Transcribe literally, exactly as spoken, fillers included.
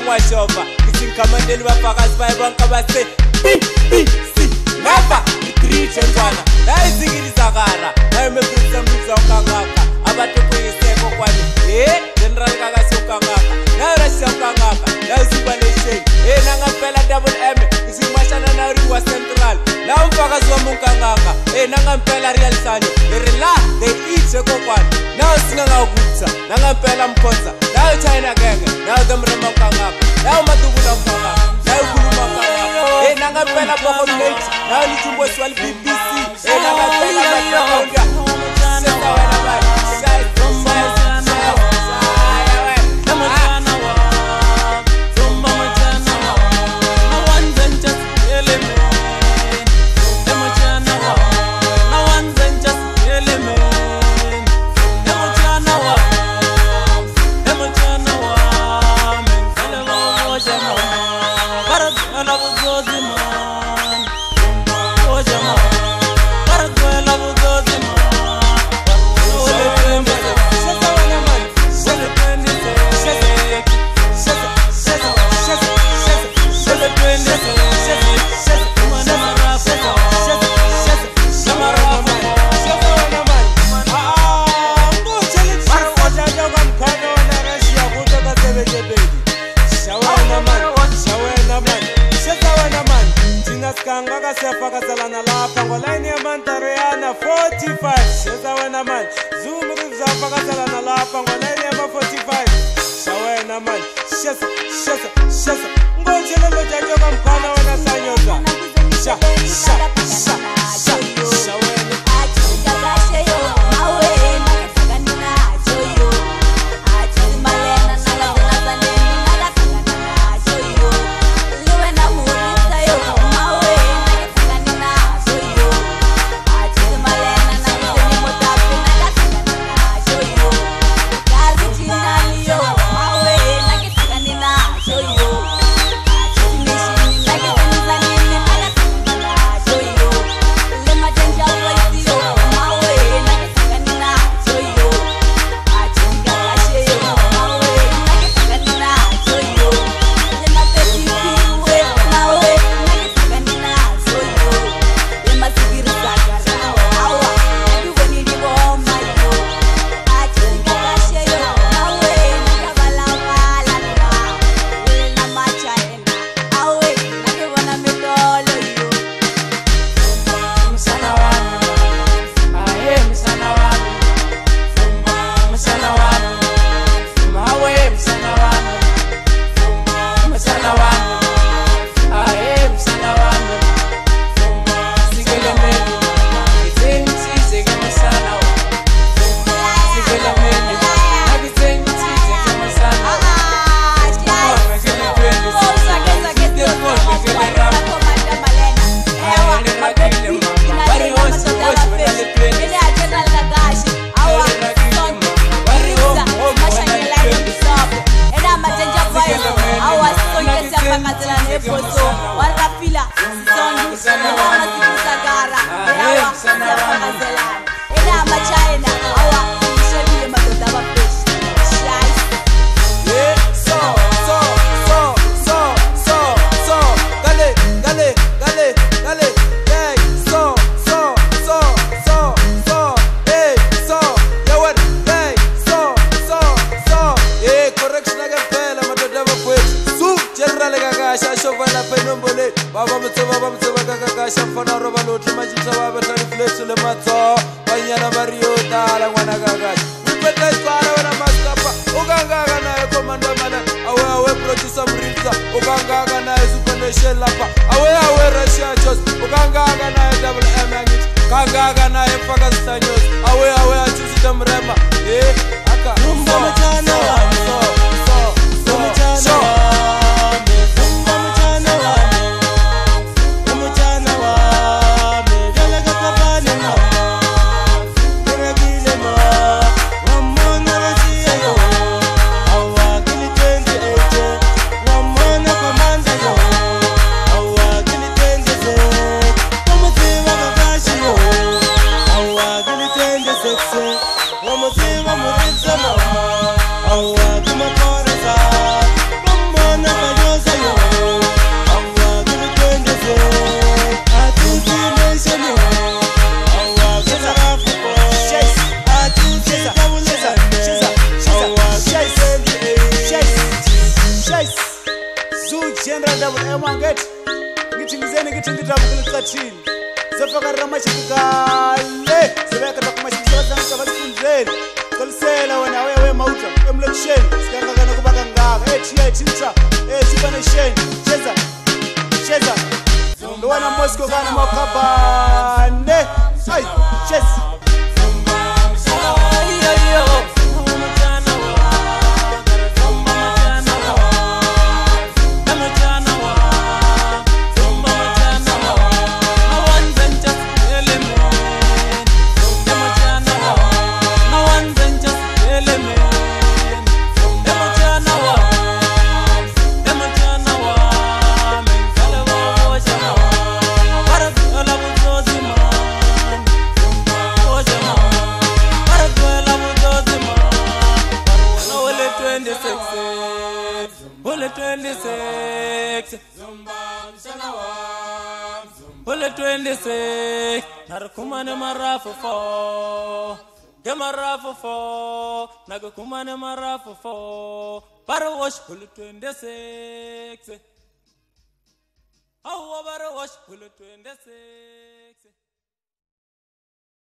ngwashova isinkamandeli bafakazi bayibonke base B B C never three chengwana la Zikiri Zakara I me prisa mbiza okangaka abantu kuyiseko kwani eh general kaka sokangaka na rasha okangaka la Zibalesheni eh nanga phela double M isimashana na riwa central la ufakazi wa munkangaka eh nanga phela real sanyo irela they eat seko kwani now singa ukutsa nanga phela mkhonza now China genge now demrema okangaka now matubula okangaka now kuluma okangaka eh nanga phela boko late now lichumbo swali B B C eh nanga phela matunda sesa wena bali sai forty-five Sheza wena man Zoom rips up Kasalana lapa Ngoleni yama forty-five Shawena man Sheza, sheza, sheza Ngonjele lo jajoka mkana wena Hlanyoza Sha, sha, sha, sha Shawena Zakara, ina Mochana, awa, nishebi madoda wa fish. Yeah, so, so, so, so, so, so, gale, gale, gale, gale, hey, so, so, so, so, so, hey, so, yeah what, hey, so, so, so, hey, correction again, fella, madoda wa fish. Su, general gagasha, shovala penombole, baba mtoma, baba mtoma gagasha, fana roba lotri majita baba tani flesh le mato, banyana bario dala wana gagasha. We better swara wana mastapa, uganga na eko manda mana, awe awe producer mrinza, uganga na supende shelapa, awe awe Russia just, uganga na double M angit, kanga na efaka stanyos, awe awe achusi tamrema, eh, aka, rumba Mochana, so, so, so, so. Vamos, vamos, vamos, vamos, General double M one get. Getting zeni getting the double thirteen. Zafaka ramashikale. Zebeka takumashikisha zangu bazikunzeli. Kolisela wena wewe mauta. Emlection. Sikanga kana kubaka ngaga. Eh chia chincha. Eh sibanation. Cheza. Cheza. Ndo wana Moscow kana makabane. Ay, cheza. Bullet twenty-six, Narakumane Marafu four, Gamarafu four, Nagakumane Marafu four, Parawash Bullet twenty-six. How about a wash Bullet twenty-six?